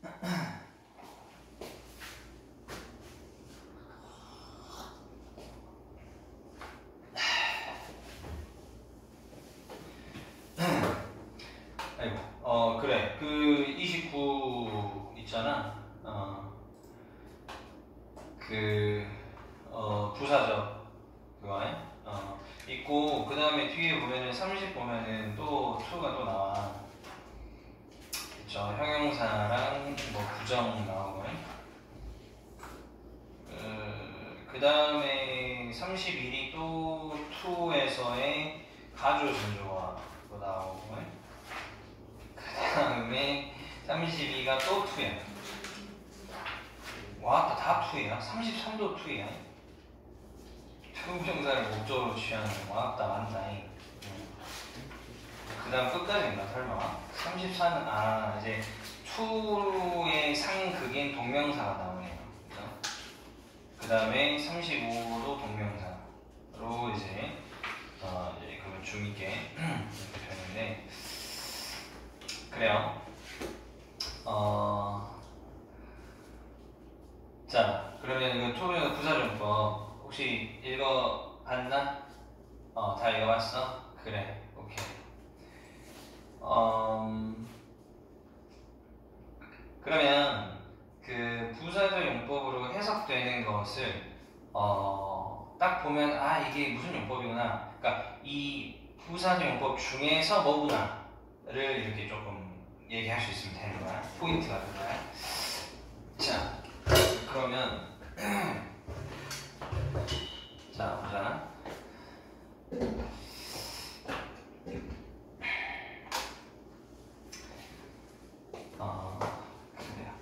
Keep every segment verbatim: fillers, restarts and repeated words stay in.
아이고, 어 그래 그 이십구 있잖아. 어 그 어 부사적 그거에 어 있고, 그 다음에 뒤에 보면은 삼십 보면은 또 to가 또 나와. 그쵸? 형용사랑 뭐 부정 나오고. 그 다음에 삼십일이 또 to에서의 가주 전조가 또 나오고, 그 다음에 삼십이가 또 to야. 와, 다 to야. 삼십삼도 to야. 투부정사를 목적으로 취하는 거 왔다 많다. 그 다음 끝까지인가 설마? 삼십사는 아 이제 to의 상극인 동명사가 나오네요. 그 다음에 삼십오도 동명사로 이제 어 이제 그러면 중있게 이렇게 되는데, 그래요. 어 자, 그러면 그 토르 부사정법 혹시 읽어봤나? 어, 다 읽어봤어? 그래, 오케이. 음, 그러면 그 부사적 용법으로 해석되는 것을 어, 딱 보면 아 이게 무슨 용법이구나. 그러니까 이 부사적 용법 중에서 뭐구나를 이렇게 조금 얘기할 수 있으면 되는 거야. 포인트가 그거야. 자, 그러면 자 보자. 어, 그래요.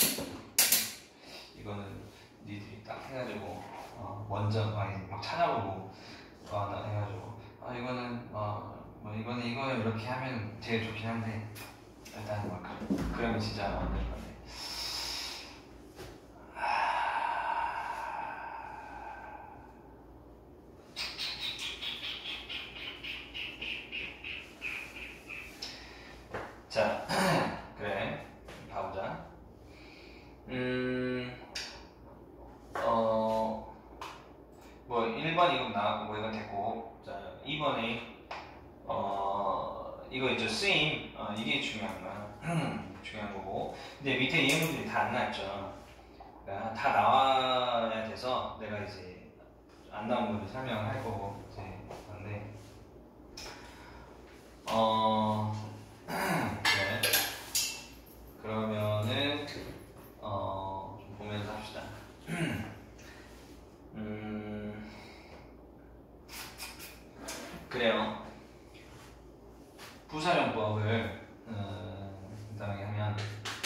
이거는 니들이 딱 해가지고 어, 먼저 막, 막 찾아보고 어, 나 해가지고 아 이거는 어, 뭐 이거는 이거 이렇게 하면 되게 좋긴 한데 일단 막 그러면 진짜 안 될 건데. 자, 그래. 봐보자. 음, 어, 뭐, 일 번 이거 나왔고, 뭐, 이건 됐고. 자, 이 번에, 어, 이거 있죠. 쓰임. 어, 이게 중요한 거야. 중요한 거고. 근데 밑에 예문들이 다 안 나왔죠. 그러니까 다 나와야 돼서 내가 이제 안 나온 거를 설명을 할 거고, 이제, 근데, 어, 그래. 그러면은 어, 좀 보면서 합시다. 음, 그래요. 부사용법을 음, 간단하게 하면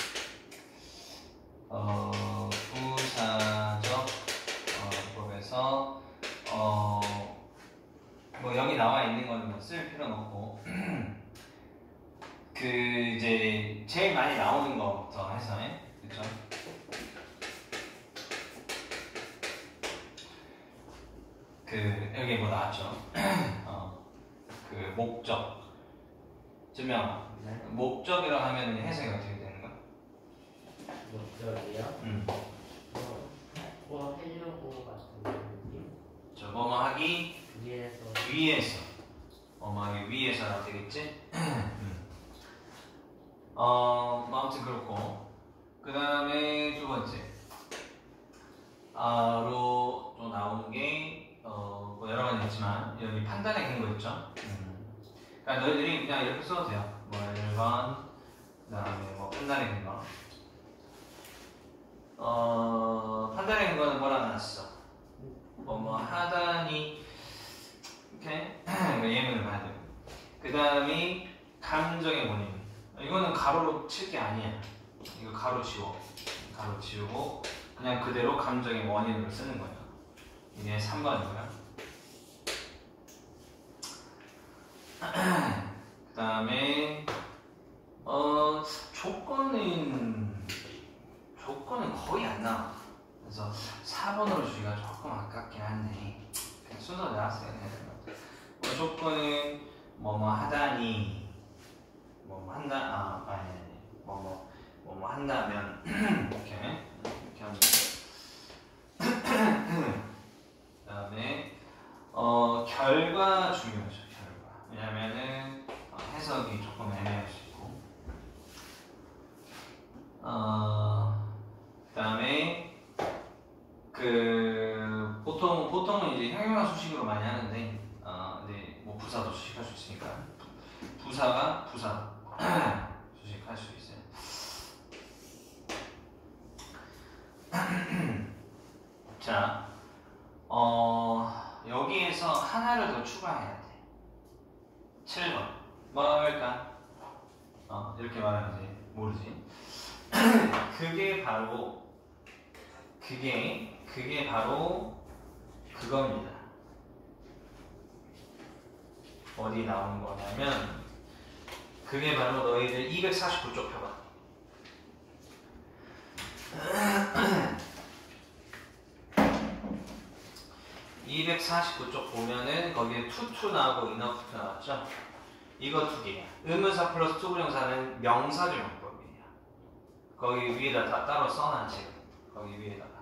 어, 부사적 어, 법에서 어, 뭐 여기 나와 있는 거는 뭐 쓸 필요는 없고 그 이제 제일 많이 나오는 거부터 해서, 그쵸? 그 여기 뭐 나왔죠? 어, 그 목적, 증명. 네. 목적이라고 하면 해석이 어떻게 되는 거야? 목적이요? 음. 뭐, 뭐 하려고 같은 느낌? 저 뭐뭐 하기 위에서 위에서, 뭐뭐 하기 위해서라고 되겠지? 어, 아무튼 그렇고, 그 다음에 두 번째 아로 또 나오는 게 어, 뭐 여러 가지 있지만 여기 판단의 근거 있죠? 음. 그러니까 너희들이 그냥 이렇게 써도 돼요. 뭐 일 번, 그 다음에 뭐 판단의 근거. 어, 판단의 근거는 뭐라 나왔어? 뭐 뭐 하다니 이렇게 예문을 봐야 돼요. 그 다음이 감정의 원인. 이거는 가로로 칠 게 아니야. 이거 가로 지워. 가로 지우고 그냥 그대로 감정의 원인으로 쓰는 거예요. 이게 삼 번이고요. 그 다음에 어, 조건은 조건은 거의 안 나와. 그래서 사 번으로 주기가 조금 아깝긴 한데 그냥 순서 나왔어야 되는 것 같아요. 뭐 조건은 뭐뭐 하다니 뭐뭐 한다 아 아니 아니 뭐뭐 뭐뭐 한다면 이렇게 이렇게 하면 그다음에 어 결과 중요하죠. 결과. 왜냐면은 어, 해석이 조금 애매할 수 있고. 어 그다음에 그 보통 보통은 이제 형용사 수식으로 많이 하는데 어 근데 뭐 부사도 수식할 수 있으니까 부사가 부사 수식할 수 있어요. 자, 어 여기에서 하나를 더 추가해야 돼. 칠 번 뭐라고 할까? 어 이렇게 말하면 이제 모르지. 그게 바로 그게 그게 바로 그겁니다. 어디 나오는 거냐면 그게 바로 너희들 이백사십구 쪽 펴봐. 이백사십구 쪽 보면은 거기에 투투 나오고 이너프트 나왔죠? 이거 두 개야. 의문사 플러스 투부정사는 명사적 용법이에요. 거기 위에다 다 따로 써놔 지금. 거기 위에다가.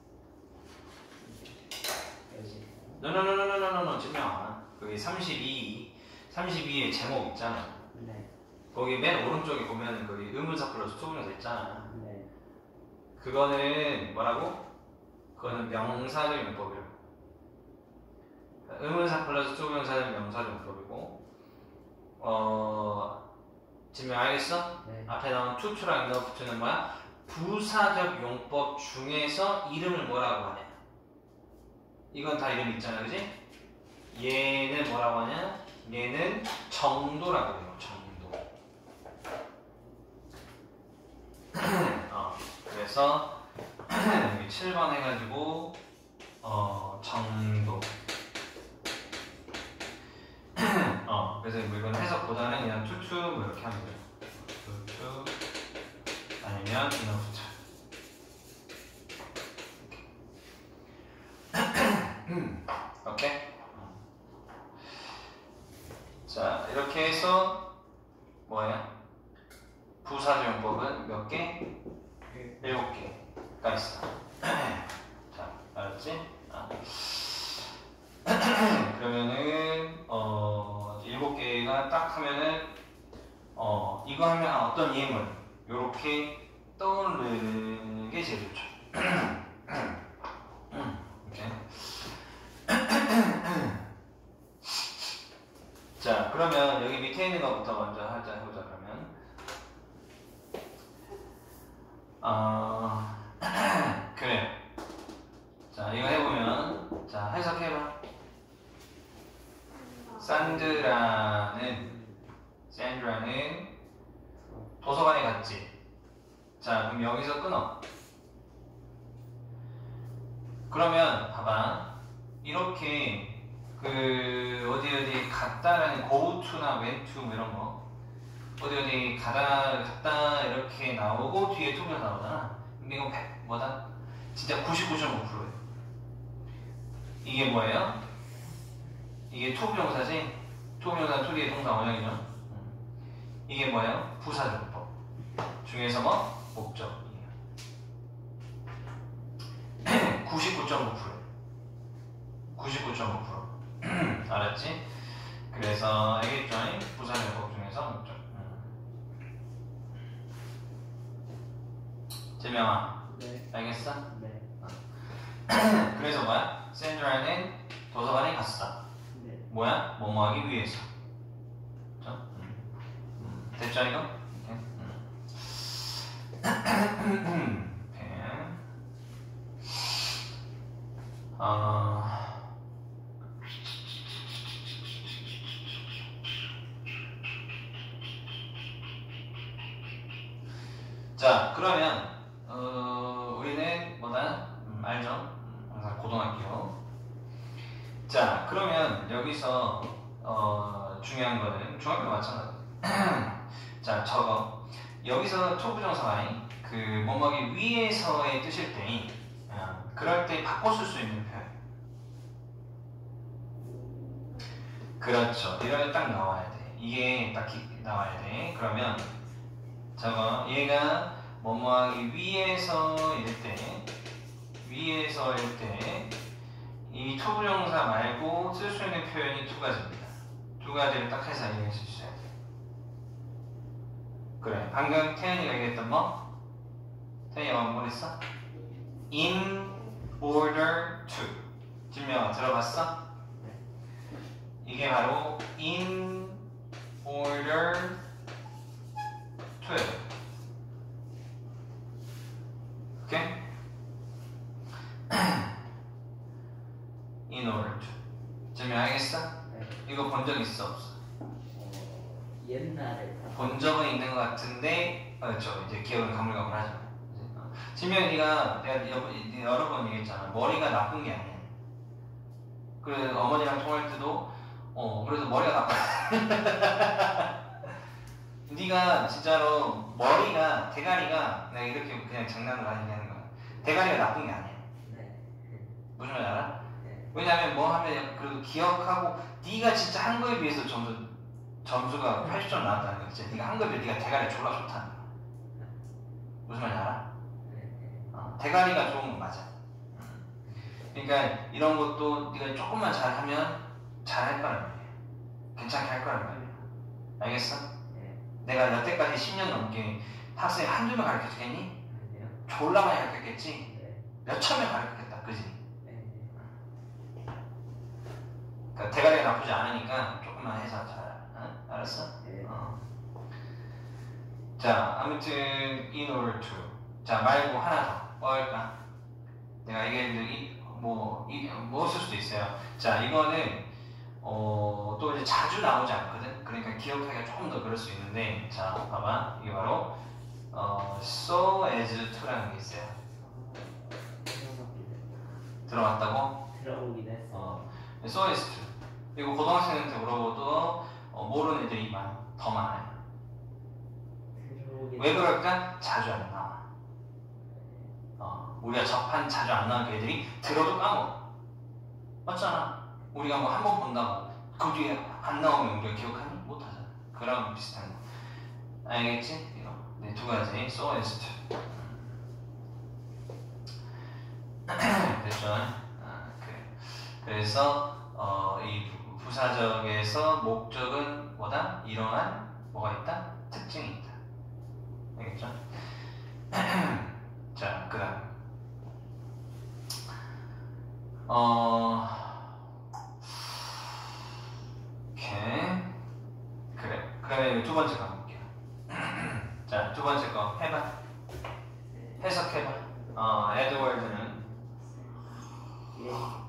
노노노노노노노 증명. 거기 삼십이, 삼십이의 제목 있잖아. 네. 거기 맨 오른쪽에 보면 거기 의문사 플러스 투부정사 있잖아. 네. 그거는 뭐라고? 그거는 명사적 용법이라고. 의문사 플러스 투부정사는 명사적 용법이고, 어 증명 알겠어? 네. 앞에 나온 투투랑 이너프트는 뭐야? 부사적 용법 중에서 이름을 뭐라고 하냐? 이건 다 이름 있잖아, 그지? 얘는 뭐라고 하냐? 얘는 정도라고 해요, 정도. 어, 그래서 여기 칠 번 해가지고 어, 정도. 어, 그래서 뭐 이건 해석보다는 그냥 투투 뭐 이렇게 하면 돼요. 투투 아니면 이너프트. 오케이? 자, 이렇게 해서 뭐야? 부사적 용법은 몇 개? 일곱 개가 있어. 자, 알았지? 아. 그러면은 어 일곱 개가 딱 하면은 어 이거 하면 아, 어떤 예물 요렇게 떠오르는 게 제일 좋죠. 오케이. 자, 그러면 여기 밑에 있는 것부터 먼저 하자 해보자. 그러면 어 그래. 자, 이거 해보면 자 해석해봐. 산드라는 산드라는 도서관에 갔지. 자, 그럼 여기서 끊어. 그러면 봐봐. 이렇게 그 어디 어디 갔다라는 go to나 went to 뭐 이런 거 어디 어디 가다 갔다 이렇게 나오고 뒤에 to가 나오잖아. 근데 이건 백 뭐다? 진짜 구십구 점 오 퍼센트예요. 이게 뭐예요? 이게 투부정사지? 투부정사는 투 뒤에 동사 원형이죠. 이게 뭐예요? 부사적법 중에서 뭐? 목적이에요. 구십구 점 오 퍼센트 구십구 점 오 퍼센트 알았지? 그래서 알겠죠? 부사적법 중에서 목적. 재명아, 네. 알겠어? 네. 그래서 뭐야? 샌드라는 도서관에 갔어. 네. 뭐야? 뭐뭐 하기 위해서. 그렇죠? 음. 음. 됐죠 이거? 오케이. 음. 오케이. 어... 자, 그러면 어, 우리는 뭐다? 음, 알죠? 음, 항상 고등학교. 자, 그러면 여기서 어, 중요한 거는 중학교 마찬가지. 자, 저거 여기서 투부정사가 그 뭐뭐기 위에서의 뜻일 때 어, 그럴 때 바꿔 쓸 수 있는 표현. 그렇죠. 이런 게 딱 나와야 돼. 이게 딱 나와야 돼. 그러면 저거 얘가 뭐뭐하기 위해서일 때, 위해서일 때 이 투부정사 말고 쓸 수 있는 표현이 두 가지입니다. 두 가지를 딱 해서 이해할 수 있어야 돼. 그래, 방금 태연이가 얘기했던 뭐? 태연이가 뭐 했어? In order to. 진명아 들어봤어? 이게 바로 in order to. 오케이? in order to. 진명 알겠어? 네. 이거 본 적 있어 없어? 어, 옛날에 본 적은 있는 것 같은데, 어, 그렇죠. 이제 기억은 가물가물하죠. 진명이 네가 내가 여러, 여러 번 얘기했잖아. 머리가 나쁜 게 아니야. 그 어머니랑 통화할 때도 어 그래도 머리가 나빠. 네가 진짜로 머리가 대가리가 내가 이렇게 그냥 장난으로 하는 거야. 대가리가 나쁜 게 아니야. 네. 무슨 말 알아? 네. 왜냐면 뭐 하면 그래도 기억하고 네가 진짜 한 거에 비해서 점수 점수가 팔십 점 나왔다는 거 진짜 네가 한 거에 비해 네가 대가리 졸라 좋다는 거야. 무슨 말인지 알아? 어, 대가리가 좋은 건 맞아. 그러니까 이런 것도 네가 조금만 잘하면 잘할 거란 말이야. 괜찮게 할 거란 말이야. 알겠어? 네. 내가 여태까지 십 년 넘게 학생 한두 명 가르쳐주겠니? 아니요. 졸라 많이 가르쳤겠지? 네. 몇천 명 가르쳤겠다, 그지? 네. 그러니까 대가리가 나쁘지 않으니까 조금만 해서 잘, 어? 알았어? 네. 어. 자, 아무튼 in order to. 자, 말고 하나 더. 뭐 할까? 내가 이게 뭐, 뭐 쓸 수도 있어요. 자, 이거는 어, 또 이제 자주 나오지 않거든. 그러니까 기억하기가 조금 더 그럴 수 있는데, 자, 봐봐. 이게 바로 어, so as to라는 게 있어요. 들어왔다고? 들어오긴 했어. 어, so as to. 이거 고등학생한테 물어봐도 어, 모르는 애들이 많, 더 많아요. 들어오긴 왜 그럴까? 자주 안 나와. 어, 우리가 접한 자주 안 나오는 그 애들이 들어도 까먹어. 맞잖아. 우리가 뭐 한 번 본다고 그 뒤에 안 나오면 우리가 기억하니? 못하잖아. 그랑 비슷한 거. 알겠지? 이거. 네, 두 가지. so as to. 됐죠? 아, 그래. 그래서 어, 이 부사적에서 목적은 뭐다? 이러한 뭐가 있다? 특징이 있다. 알겠죠? 자, 그 다음. 어, 오케이. 그래. 그러면 두 번째 거 볼게요. 자, 두 번째 거 해봐. 해석해봐. 어, 에드워드는 예.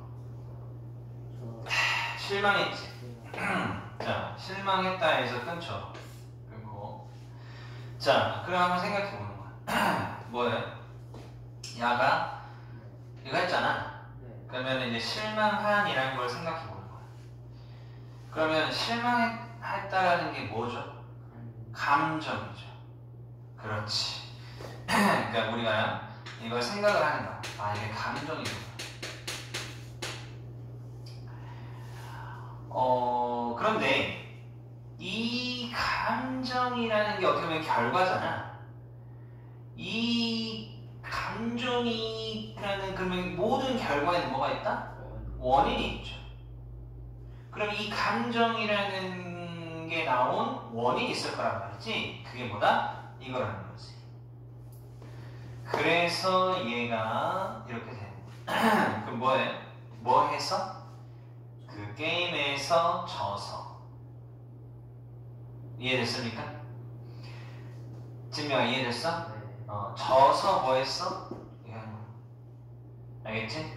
실망했지. 자, 실망했다 해서 끊죠. 끊고. 자, 그럼 한번 생각해 보는 거야. 뭐예요? 야가 이거 했잖아. 네. 그러면 이제 실망한이라는 걸 생각해 보는 거야. 그러면 실망했다라는 게 뭐죠? 감정이죠. 그렇지. 그러니까 우리가 이걸 생각을 하는 거야. 아, 이게 감정이구나. 어, 그런데 이 감정이라는 게 어떻게 보면 결과잖아. 이 감정이라는 그러면 모든 결과에는 뭐가 있다? 원인이 있죠. 그럼 이 감정이라는 게 나온 원인이 있을 거란 말이지. 그게 뭐다? 이거라는 거지. 그래서 얘가 이렇게 되는 거야. 그럼 뭐해? 뭐 해서? 그 게임에서 져서. 이해됐습니까? 진명아 이해됐어? 네. 어, 져서 뭐 했어? 알겠지?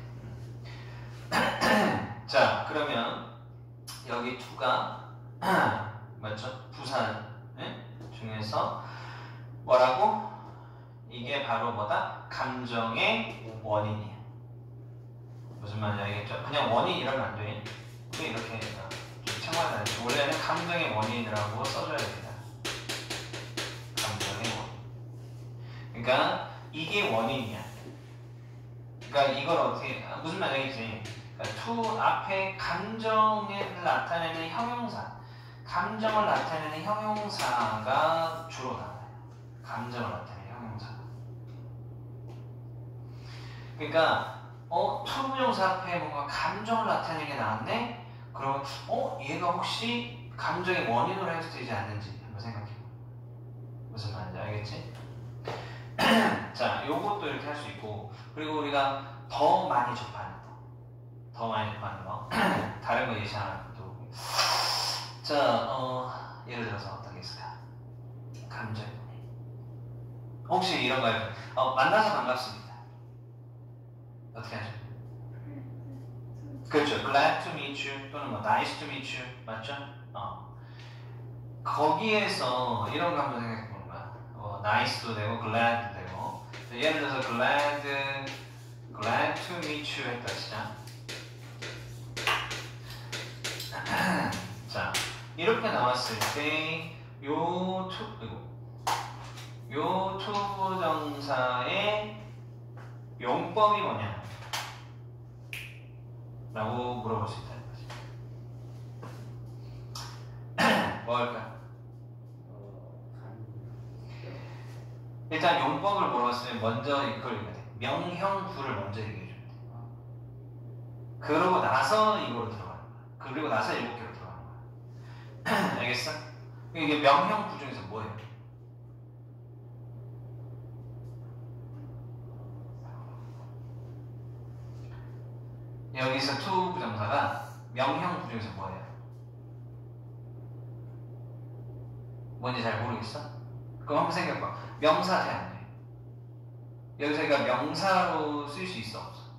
자, 그러면 여기 투가 맞죠? 부산 네? 중에서 뭐라고? 이게 바로 뭐다? 감정의 원인이야. 무슨 말인지 알겠죠? 그냥 원인 이러면 안 돼. 왜 이렇게 좀 참아야 돼. 원래는 감정의 원인이라고 써줘야 됩니다. 감정의 원인. 그러니까 이게 원인이야. 그러니까 이걸 어떻게 무슨 말이지? 그러니까 to 앞에 감정을 나타내는 형용사, 감정을 나타내는 형용사가 주로 나와요. 감정을 나타내는 형용사. 그러니까 어 투부정사 앞에 뭔가 감정을 나타내는 게 나왔네. 그러면 어 얘가 혹시 감정의 원인으로 해도 되지 않는지 한번 생각해. 무슨 말인지 알겠지? 자, 요것도 이렇게 할 수 있고, 그리고 우리가 더 많이 접하는 거, 더 많이 접하는 거, 다른 거 예시하나 또. 자, 어, 예를 들어서 어떤 게 있을까? 감정. 혹시 이런 거 알죠? 어, 만나서 반갑습니다. 어떻게 하죠? 그렇죠. Glad to meet you 또는 뭐 Nice to meet you 맞죠? 어. 거기에서 이런 거 한번 생각해 보는 거야. 어, Nice도 되고 Glad도 되고. 예를 들어서 Glad, Glad to meet you 했다 시작. 자, 이렇게 나왔을 때 요 투, 요 투부정사의 용법이 뭐냐? 라고 물어볼 수 있다는 거지. 뭐 할까? 일단 용법을 물어봤으면 먼저 이걸 읽어야 돼. 명형구를 먼저 얘기해 줘야 돼. 그러고 나서 이거로 들어가는 거야. 그리고 나서 일곱 개로 들어가는 거야. 알겠어? 이게 명형구 중에서 뭐예요? 여기서 투 부정사가 명형 부정에서 뭐예요? 뭔지 잘 모르겠어? 그럼 한번 생각해봐. 명사 제한돼. 여기서 우리가 명사로 쓸 수 있어 없어?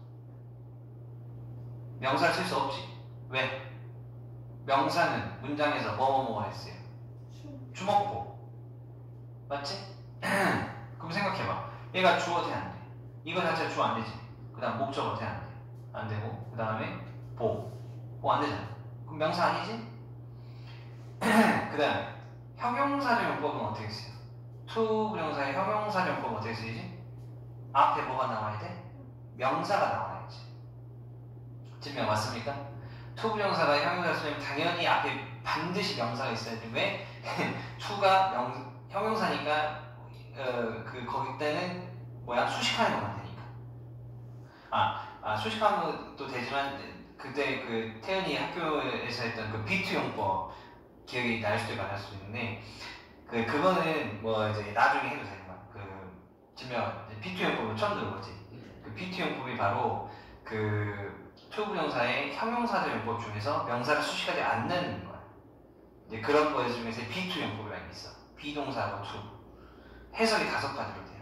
명사를 쓸 수 없지. 왜? 명사는 문장에서 뭐뭐뭐 했어요? 주먹보. 맞지? 그럼 생각해봐. 얘가 주어 제한돼. 이거 자체가 주어 안 되지. 그 다음 목적어 제한돼. 안 되고, 그 다음에 보. 보 안 되잖아. 그럼 명사 아니지? 그 다음에 형용사적용법은 어떻게 쓰여? 투 부정사의 형용사적용법은 어떻게 쓰이지? 앞에 뭐가 나와야 돼? 명사가 나와야지. 증명 맞습니까? 투 부정사가 형용사 쓰면 당연히 앞에 반드시 명사가 있어야지. 왜? 투가 명, 형용사니까 어, 그 거기 때는 뭐야? 수식하는 것만 되니까. 아. 아, 수식하면 또 되지만 그때 그 태연이 학교에서 했던 그 비투 용법 기억이 날 수도 있고 안 날 수도 있는데 그 그거는 뭐 이제 나중에 해도 되는 거야. 그 증명 비투 용법을 처음 들어보지. 그 비투 용법이 바로 그 투부정사의 형용사적 용법 중에서 명사를 수식하지 않는 거야. 이제 그런 거 중에서 비투 용법이라는 게 있어. 비동사하고 투 해석이 다섯 가지로 돼요.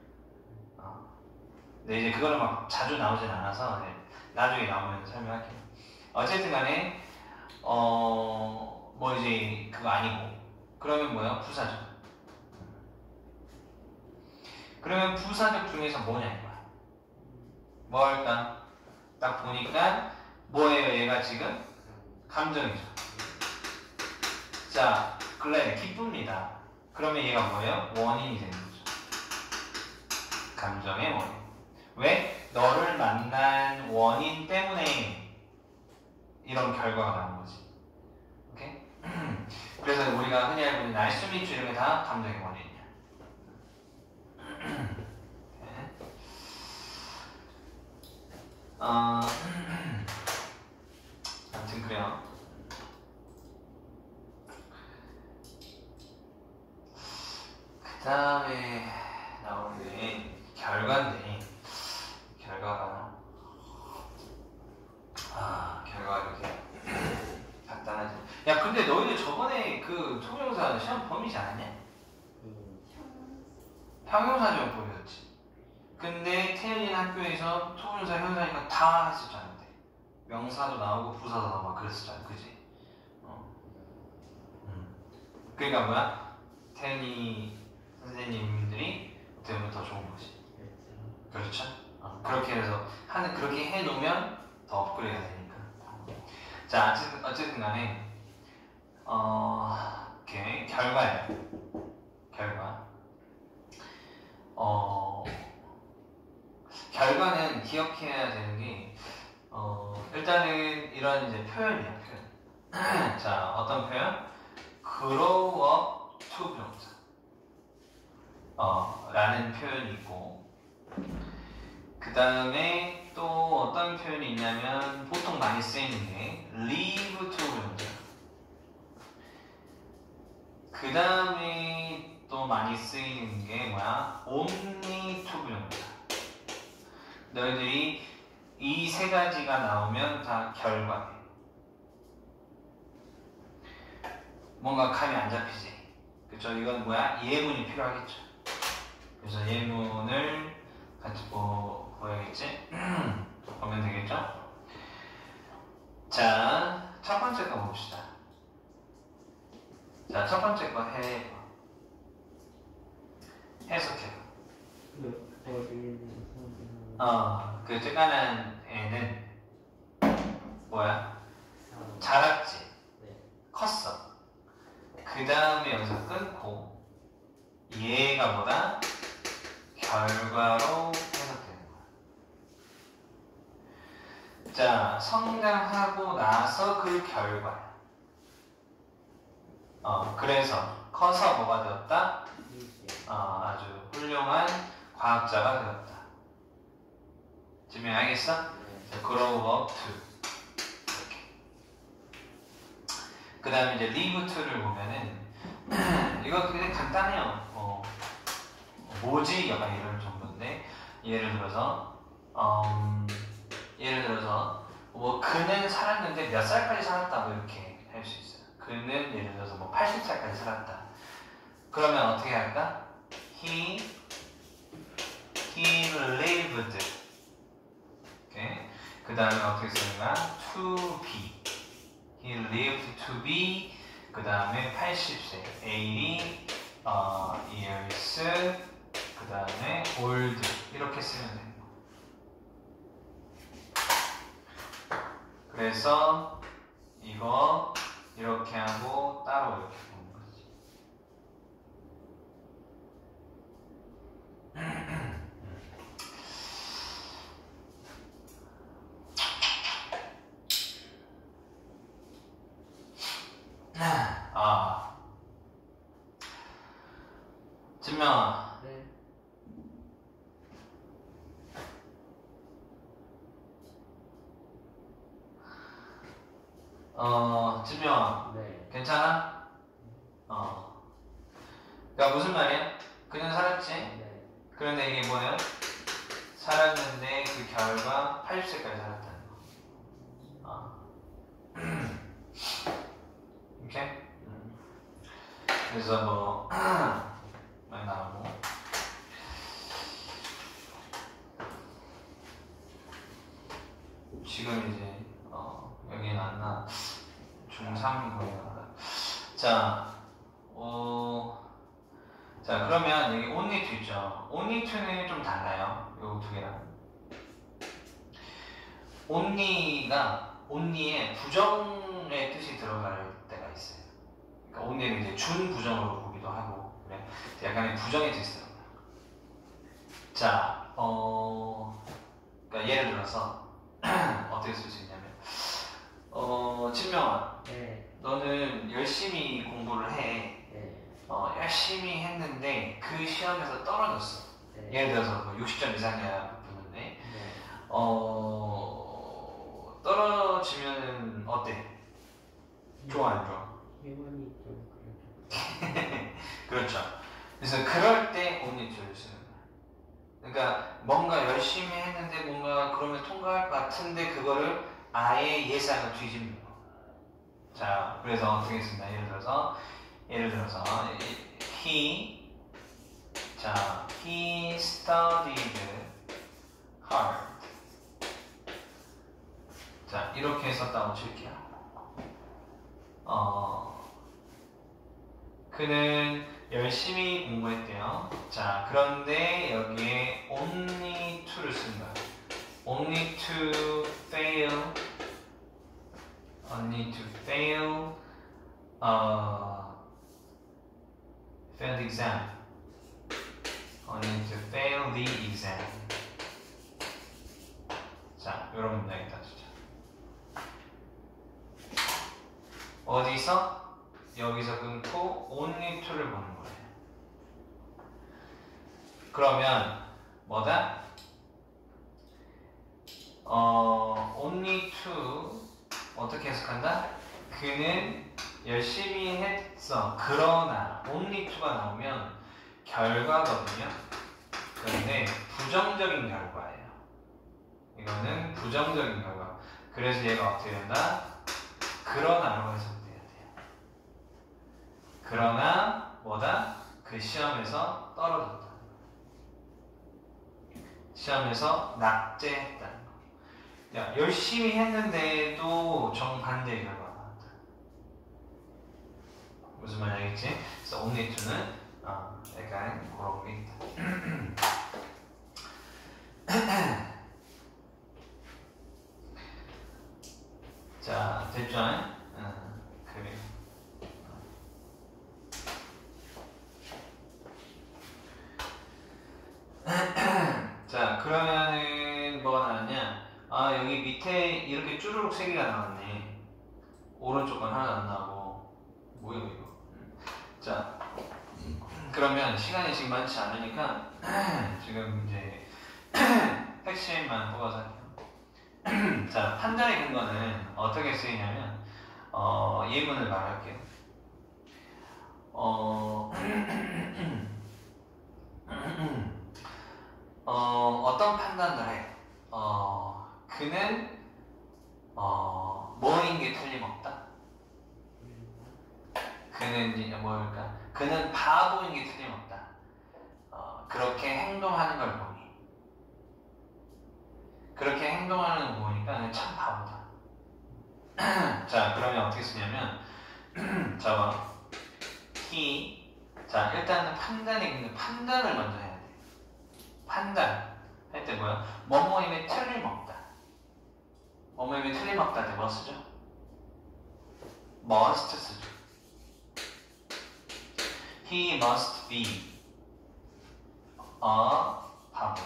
근데 이제 그거는 막 자주 나오진 않아서 네, 나중에 나오면 설명할게요. 어쨌든 간에 어, 뭐 이제 그거 아니고 그러면 뭐야? 부사적. 그러면 부사적 중에서 뭐냐 이거야. 뭐 할까? 딱 보니까 뭐예요? 얘가 지금? 감정이죠. 자, glad, 기쁩니다. 그러면 얘가 뭐예요? 원인이 되는 거죠. 감정의 원인. 왜? 너를 만난 원인 때문에 이런 결과가 나온 거지. 오케이? 그래서 우리가 흔히 알고 있는 nice to meet you 이런 게 다 감정의 원인이야. 어, 아무튼 그래요. 그 다음에 나오는 게 결과인데 결과가 아 결과가 이렇게 간단하지. 야 근데 너희들 저번에 그 투부정사 시험 범위지 않았냐? 형용사적용법이었지. 근데 태연이 학교에서 투부정사 형용사니까 다 했었잖아. 명사도 나오고 부사도 나오고 막 그랬었잖아. 그지? 어. 음. 그러니까 뭐야? 태연이 선생님들이 어떻게 보면 더 좋은 거지. 그렇죠? 어, 그렇게 해서 하는 그렇게 해놓으면 더 업그레이드가 되니까. 자, 어쨌든, 어쨌든 간에 어, 오케이 결과예요. 결과. 어, 결과는 기억해야 되는 게 어, 일단은 이런 이제 표현이야. 표현. 자, 어떤 표현? grow up to 부정사. 어, 라는 표현이 있고. 그 다음에 또 어떤 표현이 있냐면 보통 많이 쓰이는 게 leave to 부정자. 그 다음에 또 많이 쓰이는 게 뭐야? only to 부정자. 너희들이 이 세 가지가 나오면 다 결과해. 뭔가 감이 안 잡히지. 그쵸? 이건 뭐야? 예문이 필요하겠죠. 그래서 예문을 같이 보, 보야겠지? 보면 되겠죠? 자, 첫 번째 거 봅시다. 자, 첫 번째 거 해. 해석해. 어, 그 쬐깐한 애는 뭐야? 자랐지. 컸어. 그 다음에 여기서 끊고 얘가 뭐다? 결과로 해석되는 거야. 자, 성장하고 나서 그 결과야. 어, 그래서 커서 뭐가 되었다? 어, 아주 훌륭한 과학자가 되었다. 증명하겠어? 자, grow up to. 그 다음에 이제 leave to를 보면은 이거 굉장히 간단해요. 어, 뭐지? 약간 이런 정도인데 예를 들어서 음, 예를 들어서 뭐 그는 살았는데 몇 살까지 살았다 뭐 이렇게 할 수 있어요. 그는 예를 들어서 뭐 팔십 살까지 살았다. 그러면 어떻게 할까? He He lived. 오케이. 그 다음에 어떻게 쓰는가? To be. He lived to be. 그 다음에 팔십 세. eighty 어, years. 그 다음에 old. 이렇게 쓰면 돼요. 그래서 이거 이렇게 하고 따로 이렇게 보는 거지. 아, 진명아. 네. 어, 진명아. 네. 괜찮아? 어. 그러니까 무슨 말이야? 그는 살았지? 네. 그런데 이게 뭐예요? 살았는데 그 결과 팔십 세까지 살았다는 거. 어. 오케이? 음. 그래서 뭐 많이 나오고 지금 이제 어, 여기는 안 나. 중삼 거예요. 자, 어, 자 그러면 여기 only to 있죠. only to는 좀 달라요. 요 두 개랑. only가 only에 부정의 뜻이 들어갈 때가 있어요. 그러니까 only는 이제 준부정으로 보기도 하고 그래. 약간의 부정의 뜻이 들어가요. 자, 어, 그러니까 예를 들어서 어떻게 쓸 수 있냐면, 어, 친명아, 네. 너는 열심히 공부를 해. 네. 어, 열심히 했는데 그 시험에서 떨어졌어. 네. 예를 들어서 뭐 육십 점 이상이야 붙는데, 네. 어, 떨어지면은 어때? 좋아 안 좋아? 기분이 좀 그렇죠. 그렇죠. 그래서 그럴 때 only to를 쓰는 거야. 그러니까 뭔가 열심히 했는데 뭔가 그러면 통과할 것 같은데 그거를 아예 예상을 뒤집는 거. 자, 그래서 어떻게 쓴다? 예를 들어서 예를 들어서 he 자, he studied hard. 자, 이렇게 썼다고 칠게요. 어, 그는 열심히 공부했대요. 자, 그런데 여기에 only to를 쓴 거야. only to fail, only to fail, uh, fail the exam, only to fail the exam. 자, 이런 문장이다, 진짜. 어디서? 여기서 끊고 only to를 보는 거예요. 그러면 뭐다? 어, only to 어떻게 해석한다? 그는 열심히 했어. 그러나 only to가 나오면 결과거든요. 그런데 부정적인 결과예요. 이거는 부정적인 결과. 그래서 얘가 어떻게 된다? 그러나로 해석돼야 돼요. 그러나 뭐다? 그 시험에서 떨어졌다. 시험에서 낙제했다는 거. 야, 열심히 했는데도 정반대의 결과가 나왔다. 무슨 말인지 알겠지? 그래서 only to는 어, 약간 그런 게 있다. 자, 됐죠? 응, 그래. 자, 그러면은 뭐가 나왔냐? 아, 여기 밑에 이렇게 쭈루룩 세 개가 나왔네. 오른쪽 건 하나 안 나오고. 뭐야, 이거? 자, 그러면 시간이 지금 많지 않으니까 지금 이제 핵심만 뽑아서 할게요. 자, 판단의 근거는 어떻게 쓰이냐면 어, 예문을 말할게요. 어, 어, 어떤 판단을 해? 어, 그는 어, 뭐인 게 틀림없다. 그는 이제 뭘까? 그는 바보인 게 틀림없다. 어, 그렇게 행동하는 걸 보니 그렇게 행동하는 걸 보니까 그는 참 바보다. 자, 그러면 어떻게 쓰냐면 자, 봐. he 자, 일단은 판단의 근거 판단을 먼저 해야 돼. 판단 할 때 뭐야? 뭐뭐임에 틀림없다. 뭐뭐임에 틀림없다 할 때 뭐 쓰죠? must 쓰죠. He must be a 바보.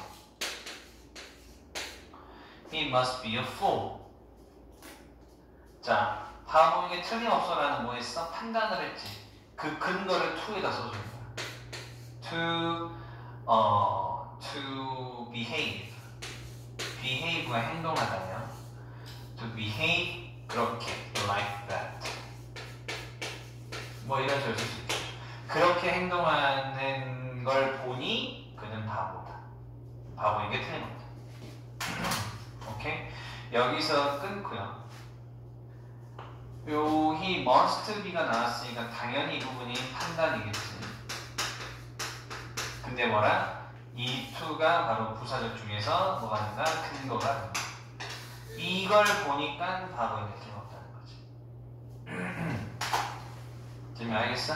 He must be a fool. 자, 바보에게 틀림없어라는 뭐 했어? 판단을 했지. 그 근거를 to에다 써준 거야. To, 어, to behave. behave가 행동하다면 to behave 그렇게, like that. 뭐 이런 식으로 쓸 수 있겠죠. 그렇게 행동하는 걸 보니 그는 바보다. 바보인 게 틀림없다. 오케이? 여기서 끊고요. 요 he must be가 나왔으니까 당연히 이 부분이 판단이겠지. 근데 뭐라? 이 to가 바로 부사적 중에서 뭐가 된다? 근거가 된다. 이걸 보니까 바보인 게 틀림없다는 거지. 지금 알겠어?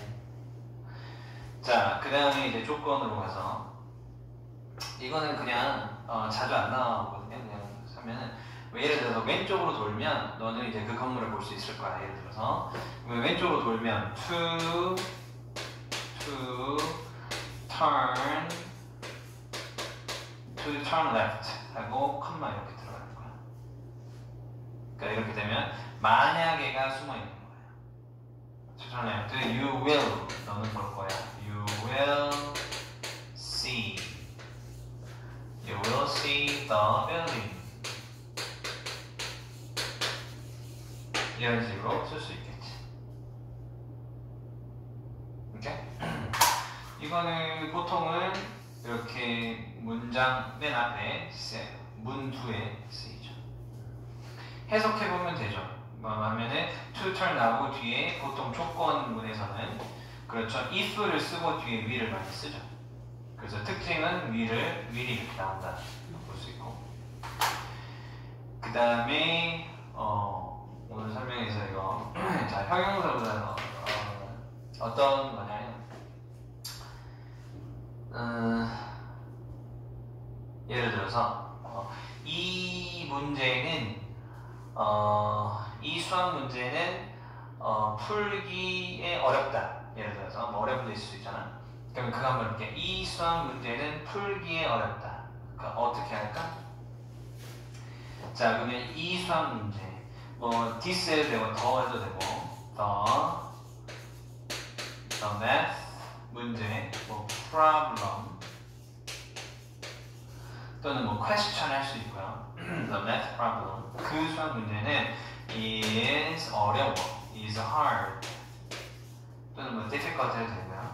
자, 그 다음에 이제 조건으로 가서 이거는 그냥 어, 자주 안 나오거든요. 그냥 하면은 예를 들어서 왼쪽으로 돌면 너는 이제 그 건물을 볼 수 있을 거야. 예를 들어서 왼쪽으로 돌면 to to turn to turn left 하고 컴마 이렇게 들어가는 거야. 그러니까 이렇게 되면 만약에가 숨어 있는 거야. turn left, you will 너는 볼 거야. You will see. You will see the building. 이런 식으로 쓸 수 있겠지. 오케이? 이거는 보통은 이렇게 문장 맨 앞에 문 뒤에 쓰이죠. 해석해보면 되죠. 뭐 하면은 to turn 나오고 뒤에 보통 조건문에서는 그렇죠. if를 쓰고 뒤에 will을 많이 쓰죠. 그래서 특징은 will을, will이 이렇게 나온다 볼 수 있고. 그 다음에 어, 오늘 설명해서 이거 자, 형용사보다는 어, 어, 어떤 거냐면 음, 예를 들어서 어, 이 문제는 어, 이 수학 문제는 어, 풀기에 어렵다. 예를 들어서 뭐 어려운 데 있을 수 있잖아. 그럼 그거 한번 볼게. 이 수학 문제는 풀기에 어렵다. 그러니까 어떻게 할까? 자, 그러면 이 수학 문제 뭐 this 해도 되고 더 해도 되고 the the math 문제 뭐 problem 또는 뭐 question 할 수 있고요. the math problem. 그 수학 문제는 is 어려워, is hard 또는 뭐 difficult 해도 되고요.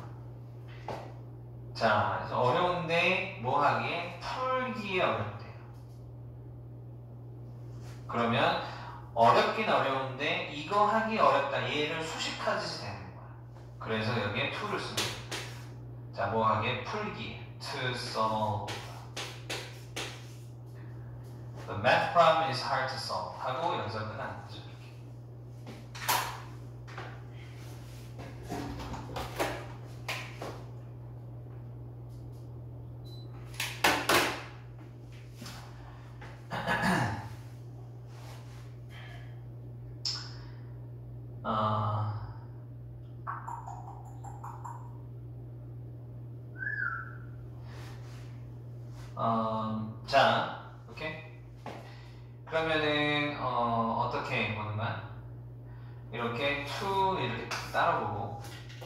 자, 그래서 어려운데 뭐 하기에 풀기에 어렵대요. 그러면 어렵긴 어려운데 이거 하기 어렵다. 얘를 수식하듯이 되는 거야. 그래서 여기에 to를 쓰는 거야. 자, 뭐 하기에 풀기, to solve. The math problem is hard to solve. 하고 여기서 끝나는 거죠. 어, 어, 자, 오케이. 그러면은 어, 어떻게 보는 거야? 이렇게 to 이렇게 따라보고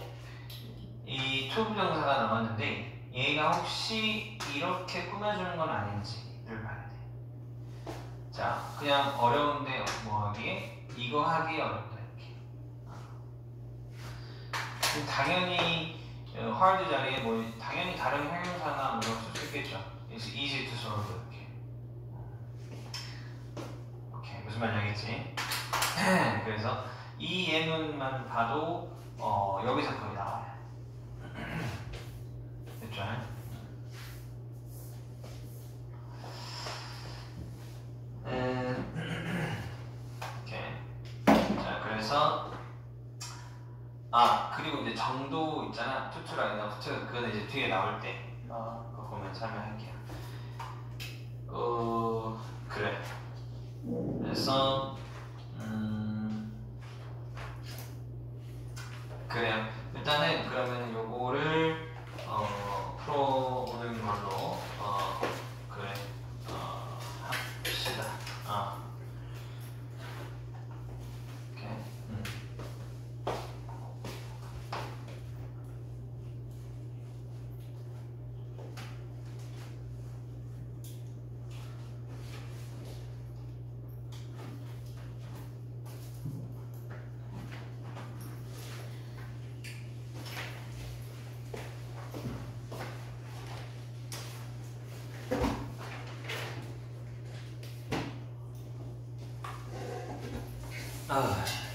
이 to 부정사가 나왔는데 얘가 혹시 이렇게 꾸며주는 건 아닌지를 봐야 돼. 자, 그냥 어려운데 뭐 하기에 이거 하기 어렵다 이렇게. 당연히 hard 자리에 뭐 당연히 다른 형용사나 뭐 이런 거 쓸 수 있겠죠. It's easy to solve 이렇게. 오케이, 무슨 말인지 알겠지? 그래서 이 예문만 봐도 어, 여기서 거의 나와요. 됐죠? 음, 오케이. 자, 그래서 아, 그리고 이제 정도 있잖아. 투투라이나 투투, 그건 이제 뒤에 나올 때 어, 그거 보면 설명할게요. 어, 그래. 그래서 음, 그래요. 일단은 그러면 요거를 어, 풀어오는 걸로 어, 그래 어, 합시다. 어. 오케이. 음. 아.